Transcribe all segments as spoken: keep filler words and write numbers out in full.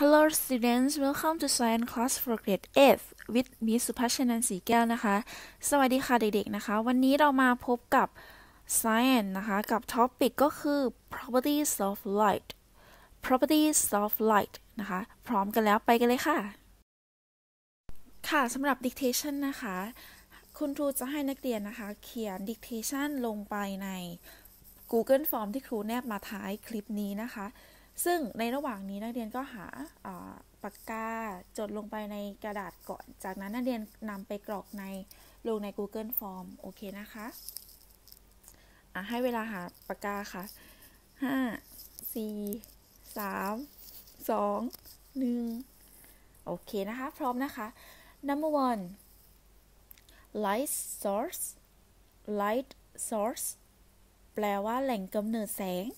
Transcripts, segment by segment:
Hello students, welcome to Science class for grade eight with Miss สุภัชนันท์ศรีแก้วนะคะสวัสดีค่ะเด็กๆนะคะวันนี้เรามาพบกับ Science นะคะกับ topic ก็คือ properties of light properties of light นะคะพร้อมกันแล้วไปกันเลยค่ะค่ะสำหรับ dictation นะคะคุณครูจะให้นักเรียนนะคะเขียน dictation ลงไปใน Google Form ที่ครูแนบมาท้ายคลิปนี้นะคะซึ่งในระหว่างนี้นักเรียนก็หาปากกาจดลงไปในกระดาษก่อนจากนั้นนักเรียนนำไปกรอกในลงใน Google Form โอเคนะคะอ่ะให้เวลาหาปากกาค่ะห้า สี่ สาม สอง หนึ่งโอเคนะคะพร้อมนะคะ number one light source light source แปลว่าแหล่งกำเนิดแสง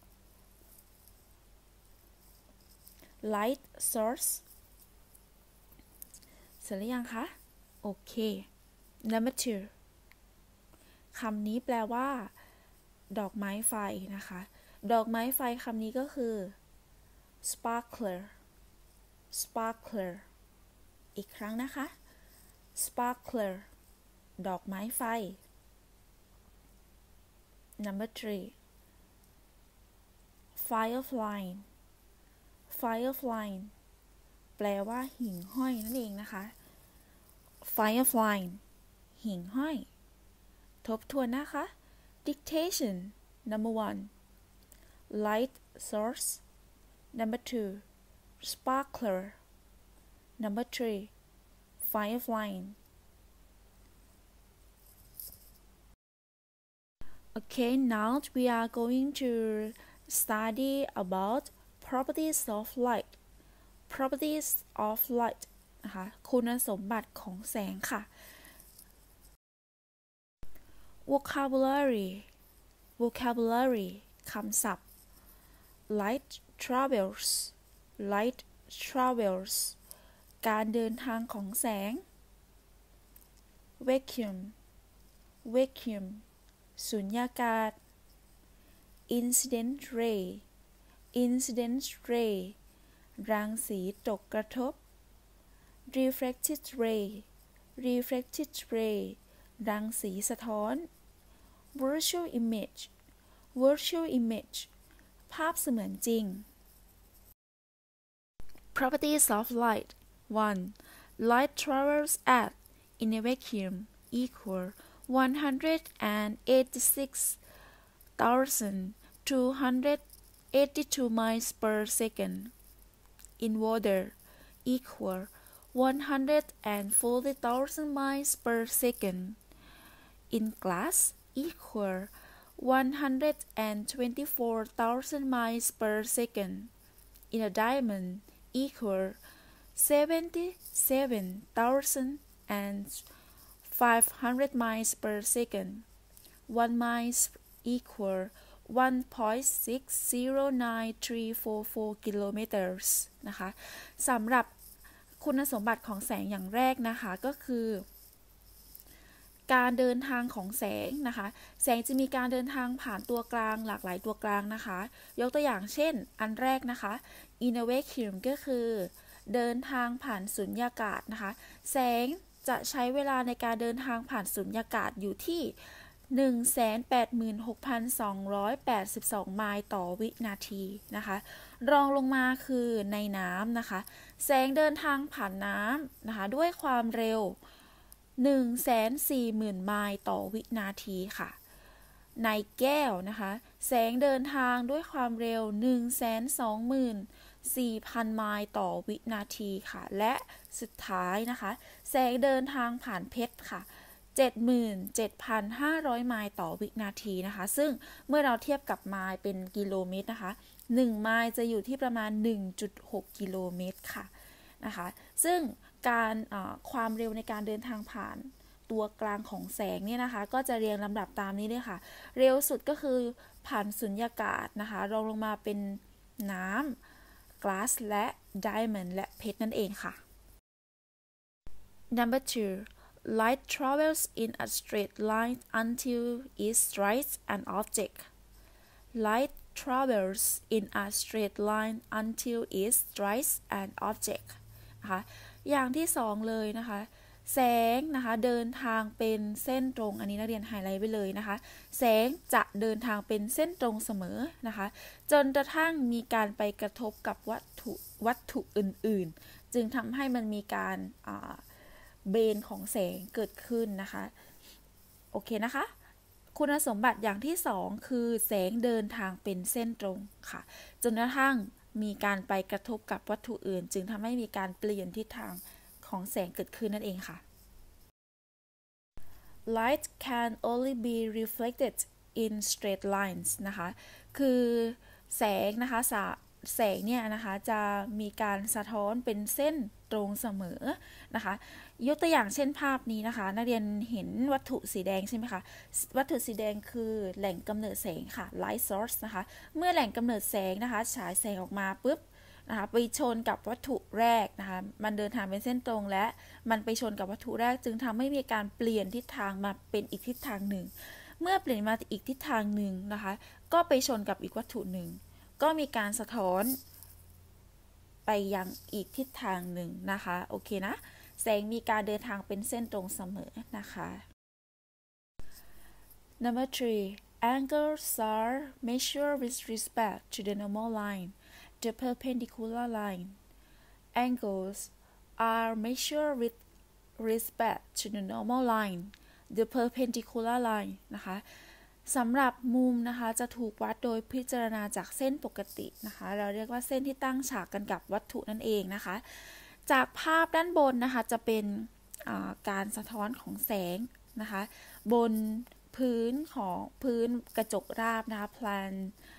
light source เสร็จหรือยังคะโอเค number two คำนี้แปลว่าดอกไม้ไฟนะคะดอกไม้ไฟคำนี้ก็คือ sparkler sparkler อีกครั้งนะคะ sparkler ดอกไม้ไฟ number three firefly firefly แปลว่าหิ่งห้อยนั่นเองนะคะ firefly หิ่งห้อยทบทวนนะคะ dictation number one light source number two sparkler number three firefly okay now we are going to study about properties of light properties of light นะคะคุณสมบัติของแสงค่ะ vocabulary vocabulary คำศัพท์ light travels light travels การเดินทางของแสง vacuum vacuum สุญญากาศ incident ray incident ray รังสีตกกระทบ reflected ray reflected ray รังสีสะท้อน virtual image virtual image ภาพเสมือนจริง properties of light one light travels at in a vacuum equal one hundred eighty-six thousand two hundred eighty-two miles per second in water equal one hundred forty thousand miles per second in glass equal one hundred twenty-four thousand miles per second in a diamond equal seventy-seven thousand five hundred miles per second one mile equal one point six zero nine three four four kilometers นะคะสำหรับคุณสมบัติของแสงอย่างแรกนะคะก็คือการเดินทางของแสงนะคะแสงจะมีการเดินทางผ่านตัวกลางหลากหลายตัวกลางนะคะยกตัวอย่างเช่นอันแรกนะคะ in a vacuum ก็คือเดินทางผ่านสุญญากาศนะคะแสงจะใช้เวลาในการเดินทางผ่านสุญญากาศอยู่ที่ หนึ่งแสนแปดหมื่นหกพันสองร้อยแปดสิบสอง ไมล์ต่อวินาทีนะคะรองลงมาคือในน้ำนะคะแสงเดินทางผ่านน้ำนะคะด้วยความเร็ว หนึ่งแสนสี่หมื่น ไมล์ต่อวินาทีค่ะในแก้วนะคะแสงเดินทางด้วยความเร็ว หนึ่งแสนสองหมื่นสี่พัน ไมล์ต่อวินาทีค่ะและสุดท้ายนะคะแสงเดินทางผ่านเพชรค่ะเจ็ดหมื่นเจ็ดพันห้าร้อย ไมล์ต่อวินาทีนะคะซึ่งเมื่อเราเทียบกับไมล์เป็นกิโลเมตรนะคะหนึ่งไมล์จะอยู่ที่ประมาณ หนึ่งจุดหก กิโลเมตรค่ะนะคะซึ่งการความเร็วในการเดินทางผ่านตัวกลางของแสงเนี่ยนะคะก็จะเรียงลำดับตามนี้เลยค่ะเร็วสุดก็คือผ่านสุญญากาศนะคะรองลงมาเป็นน้ำ glass และ diamond และเพชรนั่นเองค่ะ number two light travels in a straight line until it strikes an object light travels in a straight line until it strikes an object นะคะอย่างที่สองเลยนะคะแสงนะคะเดินทางเป็นเส้นตรงอันนี้นักเรียนไฮไลท์ไว้เลยนะคะแสงจะเดินทางเป็นเส้นตรงเสมอนะคะจนกระทั่งมีการไปกระทบกับวัตถุวัตถุอื่นๆจึงทำให้มันมีการเบนของแสงเกิดขึ้นนะคะโอเคนะคะคุณสมบัติอย่างที่สองคือแสงเดินทางเป็นเส้นตรงค่ะจนกระทั่งมีการไปกระทบกับวัตถุอื่นจึงทำให้มีการเปลี่ยนทิศทางของแสงเกิดขึ้นนั่นเองค่ะ Light can only be reflected in straight lines นะคะคือแสงนะคะแสงเนี่ยนะคะจะมีการสะท้อนเป็นเส้นตรงเสมอนะคะยกตัวอย่างเช่นภาพนี้นะคะนักเรียนเห็นวัตถุสีแดงใช่ไหมคะวัตถุสีแดงคือแหล่งกำเนิดแสงค่ะ light source นะคะเมื่อแหล่งกำเนิดแสงนะคะฉายแสงออกมาปุ๊บนะคะไปชนกับวัตถุแรกนะคะมันเดินทางเป็นเส้นตรงและมันไปชนกับวัตถุแรกจึงทำให้มีการเปลี่ยนทิศทางมาเป็นอีกทิศทางหนึ่งเมื่อเปลี่ยนมาอีกทิศทางหนึ่งนะคะก็ไปชนกับอีกวัตถุหนึ่งก็มีการสะท้อนไปยังอีกทิศทางหนึ่งนะคะโอเคนะแสงมีการเดินทางเป็นเส้นตรงเสมอนะคะ Number three angles are measured with respect to the normal line the perpendicular line angles are measured with respect to the normal line the perpendicular line นะคะสำหรับมุมนะคะจะถูกวัดโดยพิจารณาจากเส้นปกตินะคะเราเรียกว่าเส้นที่ตั้งฉากกันกับวัตถุนั่นเองนะคะจากภาพด้านบนนะคะจะเป็นการสะท้อนของแสงนะคะบนพื้นของพื้นกระจกราบนะคะ plan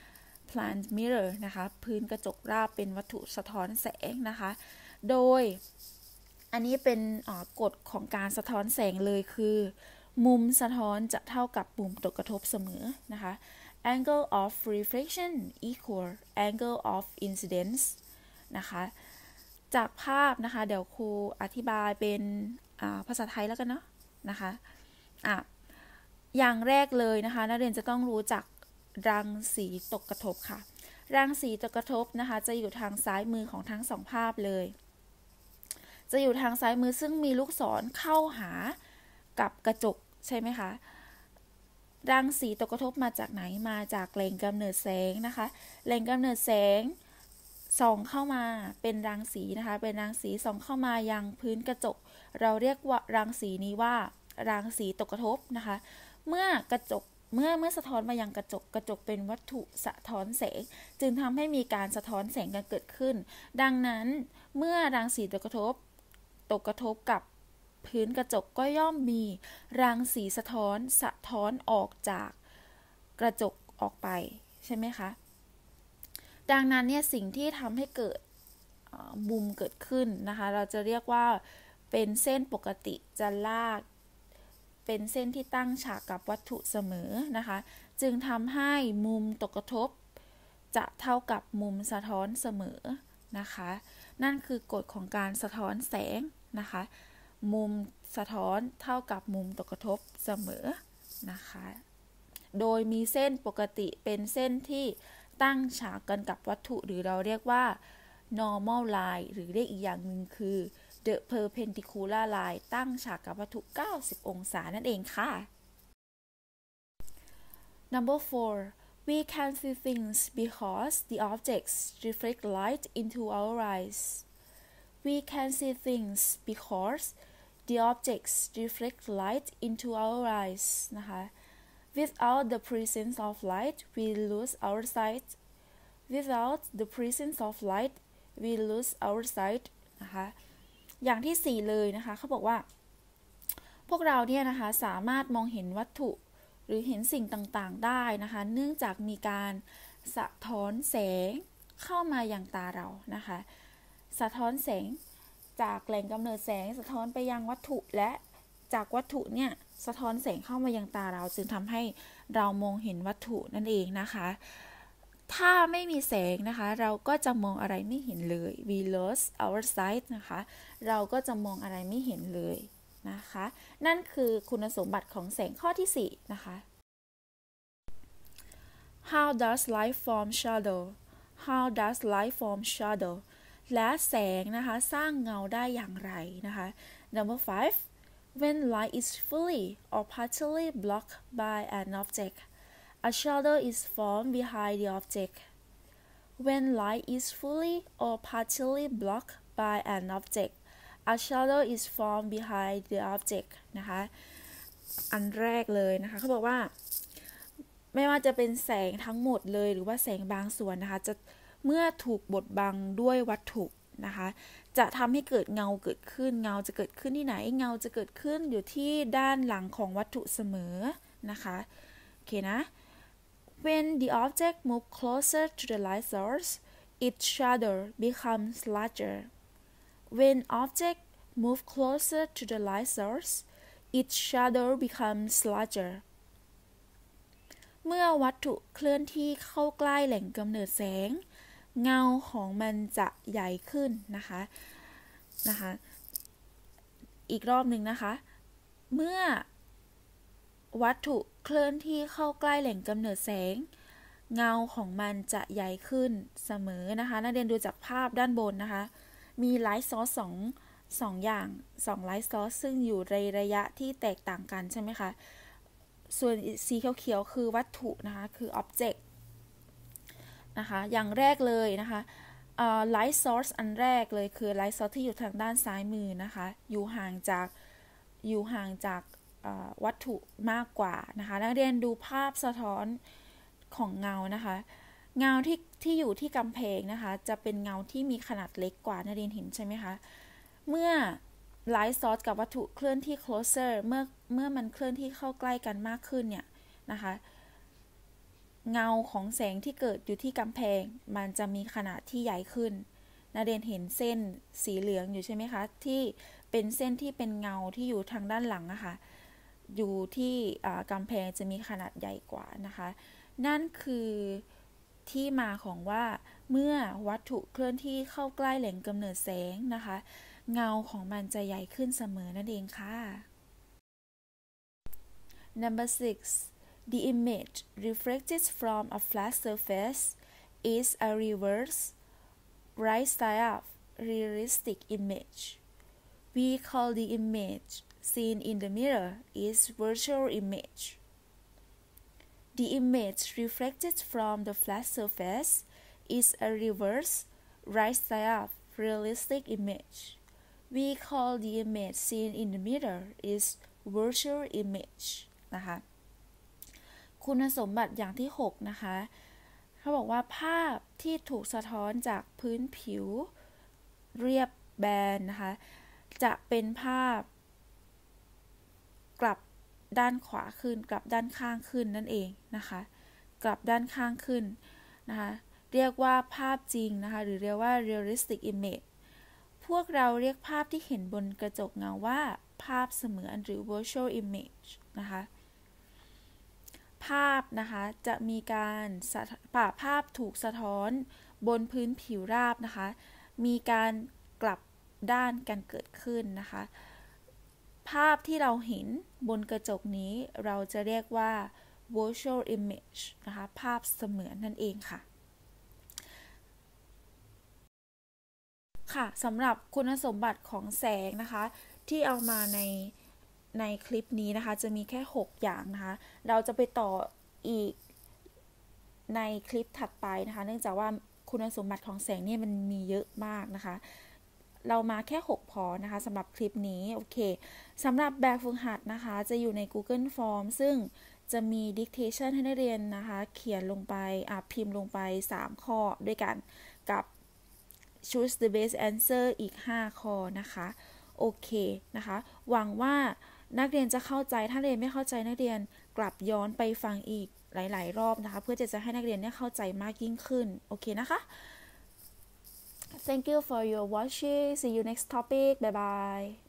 plan mirror นะคะพื้นกระจกราบเป็นวัตถุสะท้อนแสงนะคะโดยอันนี้เป็นกฎของการสะท้อนแสงเลยคือมุมสะท้อนจะเท่ากับมุมตกกระทบเสมอนะคะ angle of reflection equal angle of incidence นะคะจากภาพนะคะเดี๋ยวครูอธิบายเป็นภาษาไทยแล้วกันเนาะนะคะอ่ะอย่างแรกเลยนะคะนักเรียนจะต้องรู้จักรังสีตกกระทบค่ะรังสีตกกระทบนะคะจะอยู่ทางซ้ายมือของทั้งสองภาพเลยจะอยู่ทางซ้ายมือซึ่งมีลูกศรเข้าหากับกระจกใช่ไหมคะรังสีตกกระทบมาจากไหนมาจากแหล่งกำเนิดแสงนะคะแหล่งกำเนิดแสงส่องเข้ามาเป็นรังสีนะคะเป็นรังสีส่องเข้ามายังพื้นกระจกเราเรียกว่ารังสีนี้ว่ารังสีตกกระทบนะคะเมื่อกระจกเมื่อเมื่อสะท้อนมายังกระจกกระจกเป็นวัตถุสะท้อนแสงจึงทำให้มีการสะท้อนแสงกันเกิดขึ้นดังนั้นเมื่อรังสีตกกระทบตกกระทบกับพื้นกระจกก็ย่อมมีรังสีสะท้อนสะท้อนออกจากกระจกออกไปใช่ไหมคะดังนั้นเนี่ยสิ่งที่ทำให้เกิดมุมเกิดขึ้นนะคะเราจะเรียกว่าเป็นเส้นปกติจะลากเป็นเส้นที่ตั้งฉากกับวัตถุเสมอนะคะจึงทำให้มุมตกกระทบจะเท่ากับมุมสะท้อนเสมอนะคะนั่นคือกฎของการสะท้อนแสงนะคะมุมสะท้อนเท่ากับมุมตกกระทบเสมอนะคะโดยมีเส้นปกติเป็นเส้นที่ตั้งฉากกันกับวัตถุหรือเราเรียกว่า normal line หรือเรียกอีกอย่างหนึ่งคือ the perpendicular line ตั้งฉากกับวัตถุเก้าสิบองศานั่นเองค่ะ Number four we can see things because the objects reflect light into our eyes we can see things because the objects reflect light into our eyes นะคะ without the presence of light we lose our sight without the presence of light we lose our sight นะคะอย่างที่สี่เลยนะคะเขาบอกว่าพวกเราเนี่ยนะคะสามารถมองเห็นวัตถุหรือเห็นสิ่งต่างๆได้นะคะเนื่องจากมีการสะท้อนแสงเข้ามาอย่างตาเรานะคะสะท้อนแสงจากแหล่งกำเนิดแสงสะท้อนไปยังวัตถุและจากวัตถุเนี่ยสะท้อนแสงเข้ามายังตาเราจึงทำให้เรามองเห็นวัตถุนั่นเองนะคะถ้าไม่มีแสงนะคะเราก็จะมองอะไรไม่เห็นเลย we lose our sight นะคะเราก็จะมองอะไรไม่เห็นเลยนะคะนั่นคือคุณสมบัติของแสงข้อที่สี่นะคะ how does light form shadow how does light form shadow และแสงนะคะสร้างเงาได้อย่างไรนะคะ number five when light is fully or partially blocked by an object a shadow is formed behind the object when light is fully or partially blocked by an object a shadow is formed behind the object นะคะอันแรกเลยนะคะเขาบอกว่าไม่ว่าจะเป็นแสงทั้งหมดเลยหรือว่าแสงบางส่วนนะคะจะเมื่อถูกบดบังด้วยวัตถุนะคะจะทำให้เกิดเงาเกิดขึ้นเงาจะเกิดขึ้นที่ไหนเงาจะเกิดขึ้นอยู่ที่ด้านหลังของวัตถุเสมอนะคะโอเคนะ when the object moves closer to the light source its shadow becomes larger when object move closer to the light source its shadow becomes larger เมื่อวัตถุเคลื่อนที่เข้าใกล้แหล่งกำเนิดแสงเงาของมันจะใหญ่ขึ้นนะคะนะคะอีกรอบหนึ่งนะคะเมื่อวัตถุเคลื่อนที่เข้าใกล้แหล่งกำเนิดแสงเงาของมันจะใหญ่ขึ้นเสมอนะคะนักเรียนดูจากภาพด้านบนนะคะมีไลท์ซอร์สสองสองอย่างสองไลท์ซอร์สซึ่งอยู่ในระยะที่แตกต่างกันใช่ไหมคะส่วนสีเขียวๆคือวัตถุนะคะคือ object นะคะอย่างแรกเลยนะคะไลท์ซอร์สอันแรกเลยคือไลท์ซอร์สที่อยู่ทางด้านซ้ายมือนะคะอยู่ห่างจากอยู่ห่างจากวัตถุมากกว่านะคะนักเรียนดูภาพสะท้อนของเงานะคะเงาที่ที่อยู่ที่กำแพงนะคะจะเป็นเงาที่มีขนาดเล็กกว่านักเรียนเห็นใช่ไหมคะเมื่อไลท์ซอร์สกับวัตถุเคลื่อนที่ closer เมื่อเมื่อมันเคลื่อนที่เข้าใกล้กันมากขึ้นเนี่ยนะคะเงาของแสงที่เกิดอยู่ที่กำแพงมันจะมีขนาดที่ใหญ่ขึ้นนักเรียนเห็นเส้นสีเหลืองอยู่ใช่ไหมคะที่เป็นเส้นที่เป็นเงาที่อยู่ทางด้านหลังนะคะอยู่ที่กำแพงจะมีขนาดใหญ่กว่านะคะนั่นคือที่มาของว่าเมื่อวัตถุเคลื่อนที่เข้าใกล้แหล่งกำเนิดแสงนะคะเงาของมันจะใหญ่ขึ้นเสมอนั่นเองค่ะ number six the image reflected from a flat surface is a reverse right side up realistic image we call the image seen in the mirror is virtual image the image reflected from the flat surface is a reverse right side up realistic image we call the image seen in the mirror is virtual image นะคะคุณสมบัติอย่างที่หกนะคะเขาบอกว่าภาพที่ถูกสะท้อนจากพื้นผิวเรียบแบนนะคะจะเป็นภาพกลับด้านขวาขึ้นกลับด้านข้างขึ้นนั่นเองนะคะกลับด้านข้างขึ้นนะคะเรียกว่าภาพจริงนะคะหรือเรียกว่า realistic image พวกเราเรียกภาพที่เห็นบนกระจกเงาว่าภาพเสมือนหรือ virtual image นะคะภาพนะคะจะมีการป่าภาพถูกสะท้อนบนพื้นผิวราบนะคะมีการกลับด้านกันเกิดขึ้นนะคะภาพที่เราเห็นบนกระจกนี้เราจะเรียกว่า virtual image นะคะภาพเสมือนนั่นเองค่ะค่ะสำหรับคุณสมบัติของแสงนะคะที่เอามาในในคลิปนี้นะคะจะมีแค่หกอย่างนะคะเราจะไปต่ออีกในคลิปถัดไปนะคะเนื่องจากว่าคุณสมบัติของแสงเนี่ยมันมีเยอะมากนะคะเรามาแค่หกพอนะคะสำหรับคลิปนี้โอเคสำหรับแบบฝึกหัดนะคะจะอยู่ใน Google Form ซึ่งจะมี dictation ให้นักเรียนนะคะเขียนลงไปอ่ะพิมพ์ลงไปสามข้อด้วยกันกับ choose the best answer อีกห้าข้อนะคะโอเคนะคะหวังว่านักเรียนจะเข้าใจถ้าเรียนไม่เข้าใจนักเรียนกลับย้อนไปฟังอีกหลายๆรอบนะคะเพื่อจะจะให้นักเรียนเนี่ยเข้าใจมากยิ่งขึ้นโอเคนะคะ Thank you for your watching see you next topic bye bye